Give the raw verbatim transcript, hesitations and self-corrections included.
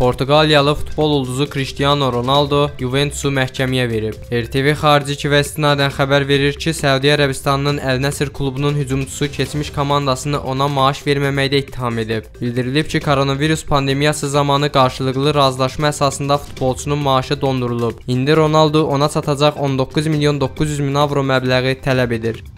Portuqaliyalı futbol ulduzu Cristiano Ronaldo Juventusu məhkəməyə verib. R T V xarici ki və istinadən xəbər verir ki, Səudiyyə Ərəbistanının Əl-Nəsr klubunun hücumçusu keçmiş komandasını ona maaş verməməkdə ittiham edib. Bildirilib ki, koronavirus pandemiyası zamanı qarşılıqlı razılaşma əsasında futbolçunun maaşı dondurulub. İndi Ronaldo ona çatacaq on doqquz milyon doqquz yüz min avro məbləği tələb edir.